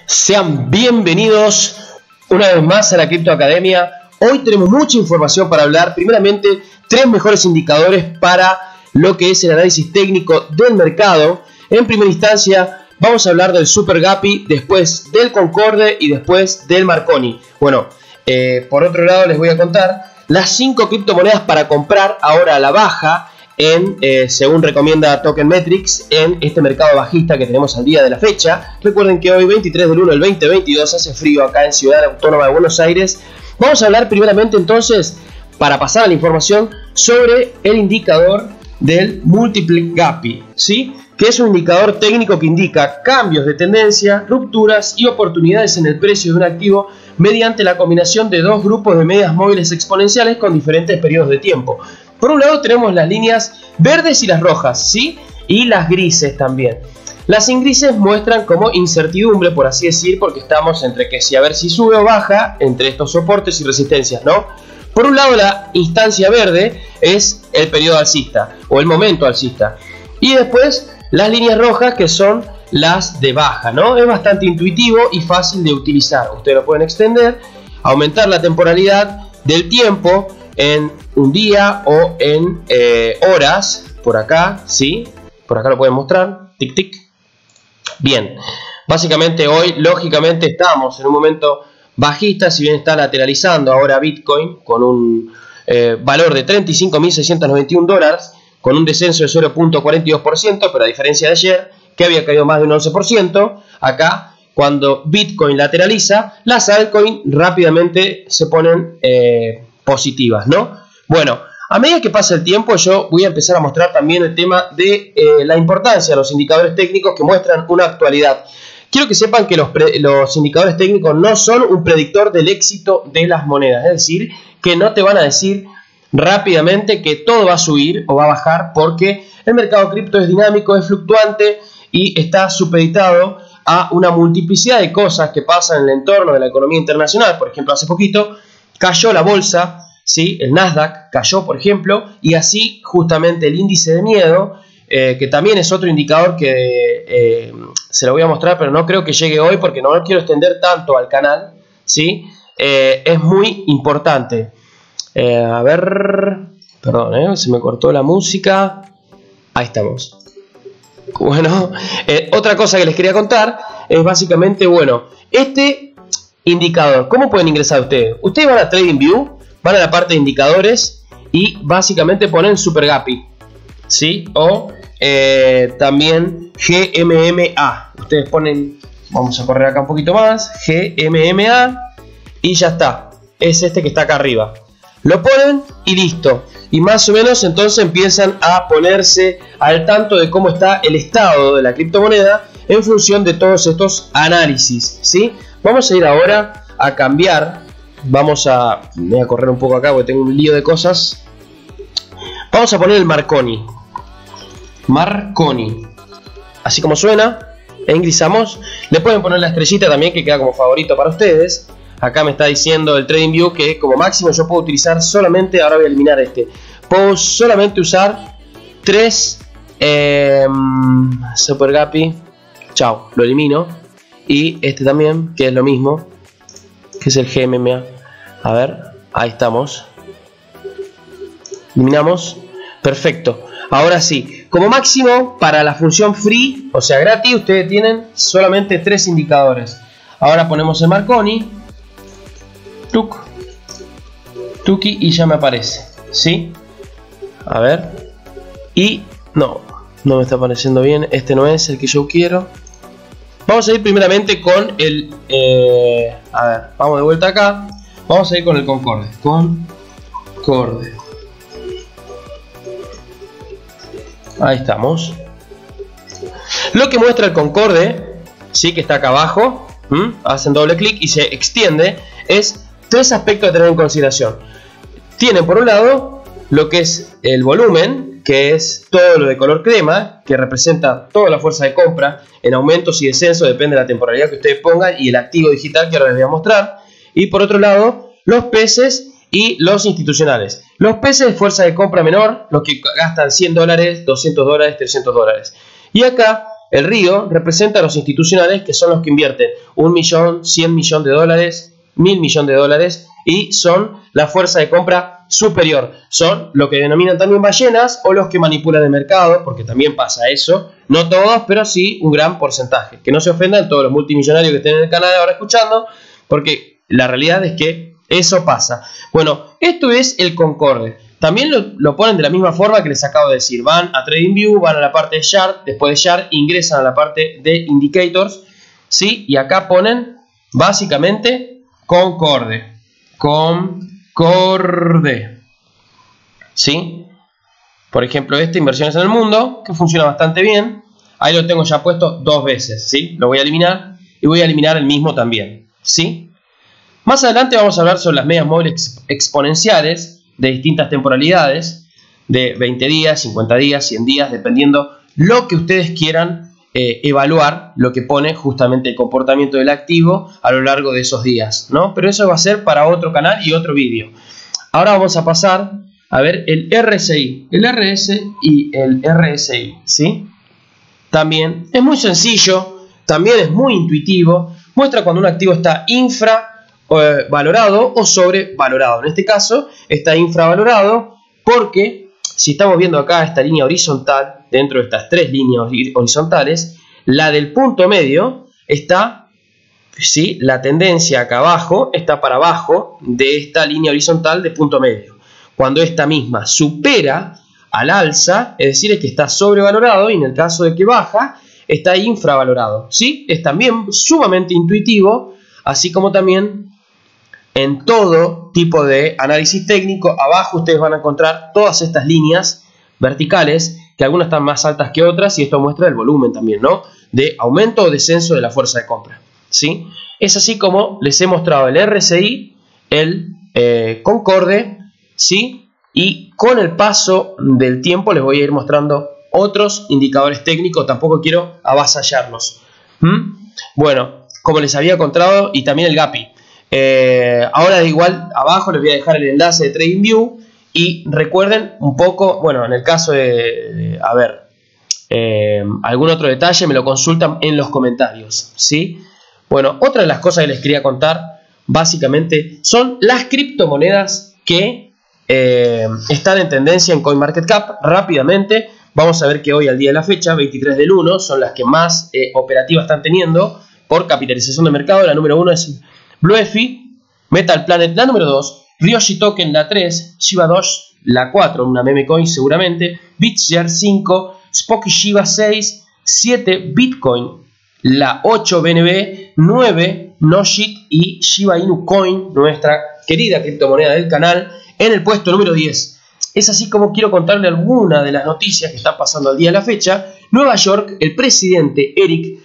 Sean bienvenidos una vez más a la Cripto Academia. Hoy tenemos mucha información para hablar. Primeramente, 3 mejores indicadores para lo que es el análisis técnico del mercado. En primera instancia, vamos a hablar del Super Gappy, después del Concorde y después del Marconi. Bueno, por otro lado les voy a contar las 5 criptomonedas para comprar ahora a la baja según recomienda Token Metrics en este mercado bajista que tenemos al día de la fecha. Recuerden que hoy 23 del 1 del 2022 hace frío acá en Ciudad Autónoma de Buenos Aires. Vamos a hablar primeramente entonces, para pasar a la información, sobre el indicador del Multiple Gappy, ¿sí? Que es un indicador técnico que indica cambios de tendencia, rupturas y oportunidades en el precio de un activo mediante la combinación de dos grupos de medias móviles exponenciales con diferentes periodos de tiempo. Por un lado tenemos las líneas verdes y las rojas, ¿sí? Y las grises también. Las grises muestran como incertidumbre, por así decir, porque estamos entre que si a ver si sube o baja entre estos soportes y resistencias, ¿no? Por un lado la instancia verde es el periodo alcista o el momento alcista. Y después las líneas rojas, que son las de baja, ¿no? Es bastante intuitivo y fácil de utilizar. Ustedes lo pueden extender, aumentar la temporalidad del tiempo en un día o en horas, por acá, ¿sí? Por acá lo pueden mostrar, tic tic. Bien, básicamente hoy lógicamente estamos en un momento bajista, si bien está lateralizando ahora Bitcoin con un valor de $35.691, con un descenso de 0.42%, pero a diferencia de ayer, que había caído más de un 11%, acá cuando Bitcoin lateraliza, las altcoins rápidamente se ponen positivas, ¿no? Bueno, a medida que pasa el tiempo, yo voy a empezar a mostrar también el tema de la importancia de los indicadores técnicos que muestran una actualidad. Quiero que sepan que los indicadores técnicos no son un predictor del éxito de las monedas, es decir, que no te van a decir rápidamente que todo va a subir o va a bajar, porque el mercado cripto es dinámico, es fluctuante y está supeditado a una multiplicidad de cosas que pasan en el entorno de la economía internacional. Por ejemplo, hace poquito cayó la bolsa, ¿sí? El Nasdaq cayó, por ejemplo, y así justamente el índice de miedo, que también es otro indicador que se lo voy a mostrar, pero no creo que llegue hoy porque no lo quiero extender tanto al canal, ¿sí? Es muy importante. A ver, perdón, se me cortó la música. Ahí estamos. Bueno, otra cosa que les quería contar es básicamente, bueno, este indicador, ¿cómo pueden ingresar ustedes? Ustedes van a TradingView, van a la parte de indicadores y básicamente ponen Super Gappy, ¿sí? O también GMMA. Ustedes ponen, vamos a correr acá un poquito más, GMMA y ya está. Es este que está acá arriba. Lo ponen y listo. Y más o menos entonces empiezan a ponerse al tanto de cómo está el estado de la criptomoneda en función de todos estos análisis, ¿sí? Vamos a ir ahora a cambiar. Voy a correr un poco acá porque tengo un lío de cosas. Vamos a poner el Marconi. Marconi. Así como suena. Ingresamos. Le pueden poner la estrellita también, que queda como favorito para ustedes. Acá me está diciendo el TradingView que como máximo yo puedo utilizar solamente, ahora voy a eliminar este, puedo solamente usar 3 Super Gappy. Chao, lo elimino. Y este también, que es lo mismo, que es el GMMA. A ver, ahí estamos. Eliminamos. Perfecto. Ahora sí, como máximo para la función free, o sea gratis, ustedes tienen solamente 3 indicadores. Ahora ponemos el Marconi. Tuk, tuki, y ya me aparece, ¿sí? A ver. Y no me está apareciendo bien. Este no es el que yo quiero. Vamos a ir primeramente con el a ver, vamos de vuelta acá. Vamos a ir con el Concorde. Concorde. Ahí estamos. Lo que muestra el Concorde, sí, que está acá abajo, hacen doble clic y se extiende, es 3 aspectos a tener en consideración. Tienen por un lado lo que es el volumen, que es todo lo de color crema, que representa toda la fuerza de compra en aumentos y descensos, depende de la temporalidad que ustedes pongan, y el activo digital que ahora les voy a mostrar. Y por otro lado, los peces y los institucionales. Los peces de fuerza de compra menor, los que gastan $100, $200, $300. Y acá el río representa a los institucionales, que son los que invierten 1 millón, 100 millones de dólares, 1000 millones de dólares, y son la fuerza de compra superior. Son lo que denominan también ballenas o los que manipulan el mercado, porque también pasa eso. No todos, pero sí un gran porcentaje. Que no se ofendan todos los multimillonarios que estén en el canal ahora escuchando, porque la realidad es que eso pasa. Bueno, esto es el Concorde. También lo ponen de la misma forma que les acabo de decir. Van a TradingView, van a la parte de Chart, después de Chart ingresan a la parte de Indicators, ¿sí? Y acá ponen básicamente Concorde. Concorde, ¿sí? Por ejemplo, inversiones en el mundo, que funciona bastante bien. Ahí lo tengo ya puesto 2 veces, ¿sí? Lo voy a eliminar y voy a eliminar el mismo también, ¿sí? Más adelante vamos a hablar sobre las medias móviles exponenciales de distintas temporalidades, de 20 días, 50 días, 100 días, dependiendo lo que ustedes quieran evaluar, lo que pone justamente el comportamiento del activo a lo largo de esos días, ¿no? Pero eso va a ser para otro canal y otro vídeo. Ahora vamos a pasar a ver el RSI, el RS y el RSI, ¿sí? También es muy sencillo, también es muy intuitivo, muestra cuando un activo está infravalorado o sobrevalorado. En este caso está infravalorado porque si estamos viendo acá esta línea horizontal, dentro de estas 3 líneas horizontales, la del punto medio está, ¿sí? La tendencia acá abajo está para abajo de esta línea horizontal de punto medio. Cuando esta misma supera al alza, es decir, es que está sobrevalorado, y en el caso de que baja, está infravalorado, ¿sí? Es también sumamente intuitivo, así como también en todo tipo de análisis técnico. Abajo ustedes van a encontrar todas estas líneas verticales, que algunas están más altas que otras, y esto muestra el volumen también, ¿no? De aumento o descenso de la fuerza de compra, ¿sí? Es así como les he mostrado el RSI, el Concorde, ¿sí? Y con el paso del tiempo les voy a ir mostrando otros indicadores técnicos, tampoco quiero avasallarlos. Bueno, como les había contado, y también el GAPI. Ahora igual abajo les voy a dejar el enlace de TradingView, y recuerden un poco, bueno, en el caso de algún otro detalle me lo consultan en los comentarios, ¿sí? Bueno, otra de las cosas que les quería contar básicamente son las criptomonedas que están en tendencia en CoinMarketCap. Rápidamente vamos a ver que hoy, al día de la fecha, 23 del 1, son las que más operativa están teniendo por capitalización de mercado. La número 1 es BlueFi, Metal Planet la número 2, Ryoshi Token la 3, Shiba Doge la 4, una meme coin seguramente, BitShare 5, Spooky Shiba 6, 7 Bitcoin la 8, BNB 9, Noshit y Shiba Inu Coin, nuestra querida criptomoneda del canal, en el puesto número 10. Es así como quiero contarle alguna de las noticias que están pasando al día de la fecha. Nueva York, el presidente Eric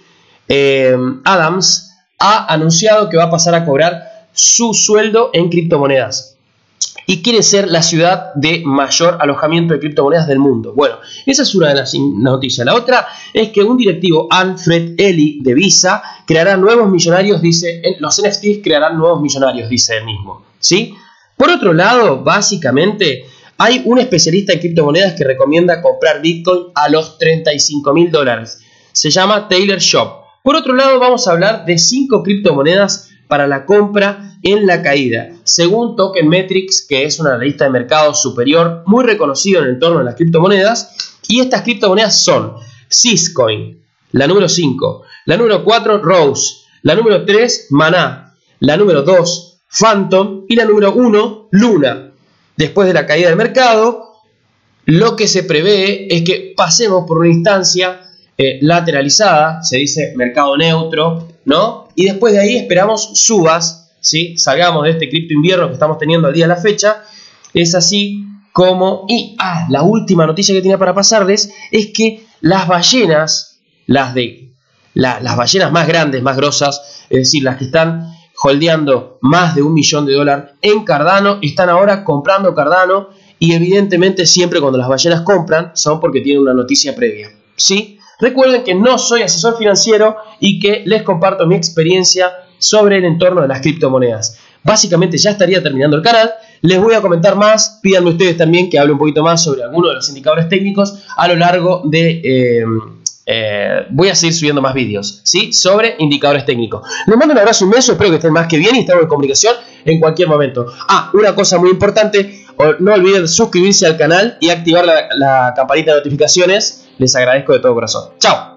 Adams ha anunciado que va a pasar a cobrar su sueldo en criptomonedas y quiere ser la ciudad de mayor alojamiento de criptomonedas del mundo. Bueno, esa es una de las noticias. La otra es que un directivo, Alfred Ely, de Visa, creará nuevos millonarios, dice, los NFTs crearán nuevos millonarios, dice él mismo, ¿sí? Por otro lado, básicamente, hay un especialista en criptomonedas que recomienda comprar Bitcoin a los $35.000. Se llama Taylor Shop. Por otro lado, vamos a hablar de 5 criptomonedas para la compra en la caída, según Token Metrics, que es un analista de mercado superior muy reconocido en el entorno de las criptomonedas. Y estas criptomonedas son Syscoin, la número 5, la número 4, Rose, la número 3, Maná, la número 2, Phantom, y la número 1, Luna. Después de la caída del mercado, lo que se prevé es que pasemos por una instancia lateralizada, se dice mercado neutro, ¿no? Y después de ahí esperamos subas, ¿sí? Salgamos de este cripto invierno que estamos teniendo al día de la fecha. Es así como... Y la última noticia que tenía para pasarles es que las ballenas, las ballenas más grandes, más grosas, es decir, las que están holdeando más de $1 millón en Cardano, están ahora comprando Cardano, y evidentemente siempre cuando las ballenas compran son porque tienen una noticia previa, ¿sí? Recuerden que no soy asesor financiero y que les comparto mi experiencia sobre el entorno de las criptomonedas. Básicamente ya estaría terminando el canal. Les voy a comentar más. Pídanme ustedes también que hable un poquito más sobre algunos de los indicadores técnicos a lo largo de voy a seguir subiendo más vídeos, ¿sí? Sobre indicadores técnicos. Les mando un abrazo inmenso, espero que estén más que bien y estamos en comunicación en cualquier momento. Una cosa muy importante, no olviden suscribirse al canal y activar la campanita de notificaciones. Les agradezco de todo corazón. ¡Chao!